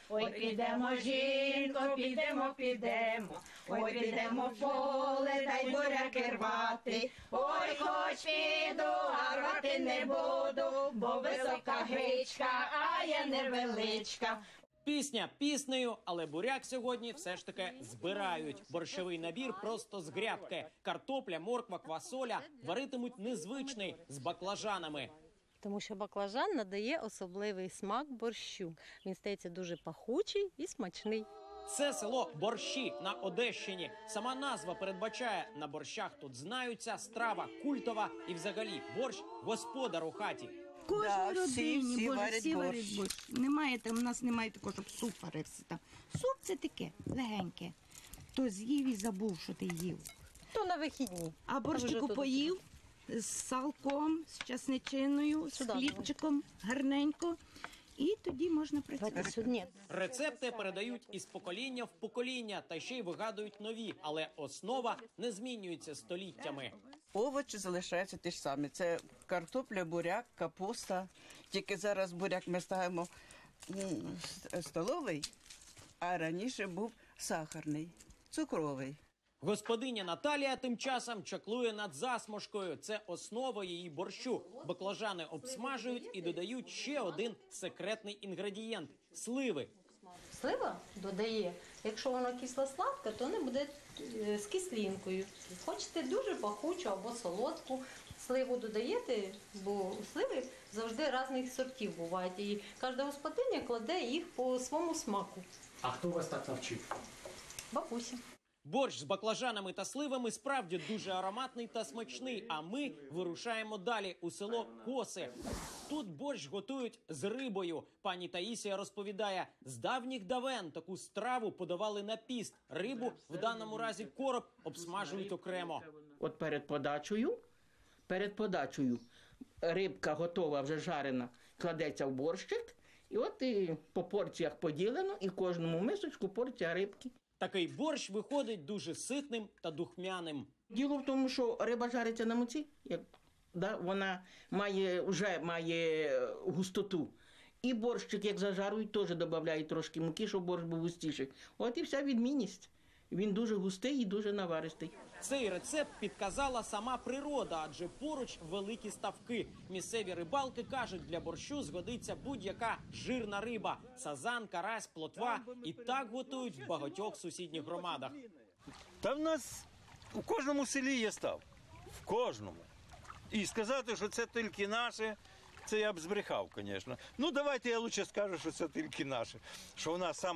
Ой, підемо, жінко, підемо, підемо. Ой, підемо в поле, дай буряки рвати. Ой, хоч піду, а рвати не буду, бо висока гичка, а я невеличка. Пісня піснею, але буряк сьогодні все ж таки збирають. Борщовий набір просто з грядки. Картопля, морква, квасоля варитимуть незвичний, з баклажанами. Тому що баклажан надає особливий смак борщу. Він стається дуже пахучий і смачний. Це село Борщі на Одещині. Сама назва передбачає, на борщах тут знаються, страва культова і взагалі борщ – господар у хаті. В кожній родині, всі варять борщ. Немає там, у нас немає такого, щоб суп варився там. Суп – це таке, легеньке. То з'їв і забув, що ти їв. То на вихідні. А борщику поїв з салком, з часничиною, з хлібчиком, гарненько. І тоді можна працювати. Рецепти передають із покоління в покоління, та ще й вигадують нові, але основа не змінюється століттями. Овочі залишаються ті ж самі. Це картопля, буряк, капуста. Тільки зараз буряк ми ставимо столовий, а раніше був сахарний, цукровий. Господиня Наталія тим часом чаклує над засмажкою. Це основа її борщу. Баклажани обсмажують і додають ще один секретний інгредієнт – сливи. Слива додає, якщо воно кисло-сладке, то не буде з кислинкою. Хочете дуже пахучу або солодку сливу додаєте, бо сливи завжди різних сортів бувають. І кожна господиня кладе їх по своєму смаку. А хто вас так навчив? Бабуся. Борщ з баклажанами та сливами справді дуже ароматний та смачний, а ми вирушаємо далі у село Коси. Тут борщ готують з рибою. Пані Таїсія розповідає, з давніх давен таку страву подавали на піст. Рибу, в даному разі короб, обсмажують окремо. От перед подачею рибка готова, вже жарена, кладеться в борщик. І от і по порціях поділено, і кожному мисочку порція рибки. Такий борщ виходить дуже ситним та духмяним. Діло в тому, що риба жариться на муці, вона вже має густоту. І борщик, як зажарують, теж додають трошки муки, щоб борщ був густіший. От і вся відмінність. Він дуже густий і дуже наваристий. Цей рецепт підказала сама природа, адже поруч великі ставки. Місцеві рибалки кажуть, для борщу згодиться будь-яка жирна риба – сазан, карась, плотва. І так готують в багатьох сусідніх громадах. Та в нас у кожному селі є став. В кожному. І сказати, що це тільки наше, це я б збрехав, звісно. Ну, давайте я краще скажу, що це тільки наше. Що у нас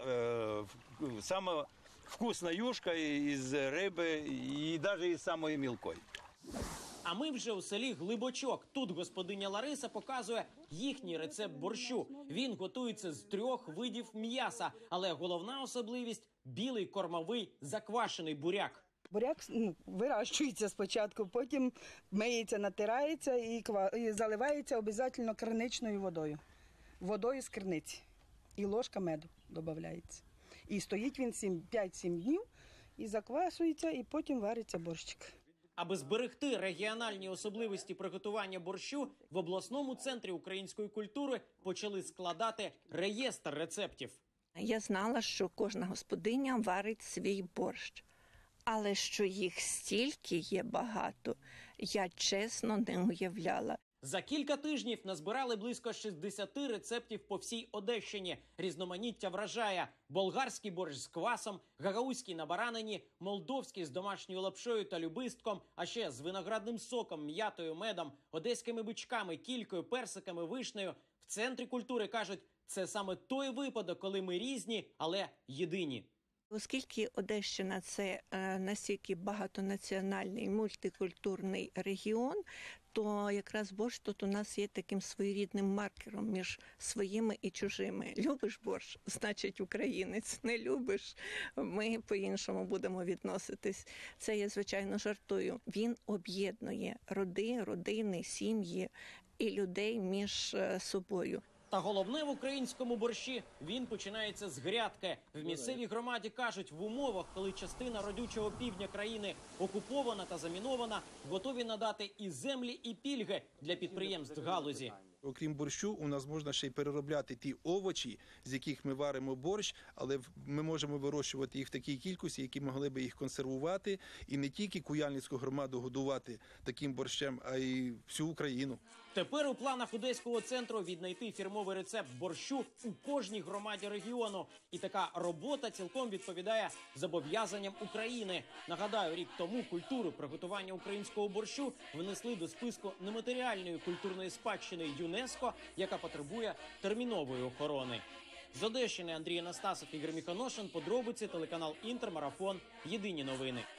сама вкусна юшка із риби і навіть із самої мілкої. А ми вже у селі Глибочок. Тут господиня Лариса показує їхній рецепт борщу. Він готується з 3 видів м'яса, але головна особливість – білий кормовий заквашений буряк. Буряк вирощується спочатку, потім миється, натирається і заливається обов'язково краничною водою. Водою з криниці. І ложка меду додається. І стоїть він 5-7 днів, і заквашується, і потім вариться борщик. Аби зберегти регіональні особливості приготування борщу, в обласному центрі української культури почали складати реєстр рецептів. Я знала, що кожна господиня варить свій борщ. Але що їх стільки є багато, я чесно не уявляла. За кілька тижнів назбирали близько 60 рецептів по всій Одещині. Різноманіття вражає. Болгарський борщ з квасом, гагаузький на баранині, молдовський з домашньою лапшою та любистком, а ще з виноградним соком, м'ятою, медом, одеськими бичками, кількою, персиками, вишнею. В центрі культури кажуть, це саме той випадок, коли ми різні, але єдині. Оскільки Одещина – це настільки багатонаціональний, мультикультурний регіон, то якраз борщ тут у нас є таким своєрідним маркером між своїми і чужими. Любиш борщ, значить українець. Не любиш, ми по-іншому будемо відноситись. Це я, звичайно, жартую. Він об'єднує родини, сім'ї і людей між собою. Та головне в українському борщі – він починається з грядки. В місцевій громаді кажуть, в умовах, коли частина родючого півдня країни окупована та замінована, готові надати і землі, і пільги для підприємств галузі. Окрім борщу, у нас можна ще й переробляти ті овочі, з яких ми варимо борщ, але ми можемо вирощувати їх в такій кількості, які могли би їх консервувати, і не тільки Куяльницьку громаду годувати таким борщем, а й всю Україну. Тепер у планах Одеського центру віднайти фірмовий рецепт борщу у кожній громаді регіону. І така робота цілком відповідає зобов'язанням України. Нагадаю, рік тому культуру приготування українського борщу внесли до списку нематеріальної культурної спадщини ЮНЕСКО, яка потребує термінової охорони. З Одещини Андрій Анастасов, Ігор Міхоношин, подробиці, телеканал Інтер, Марафон, Єдині новини.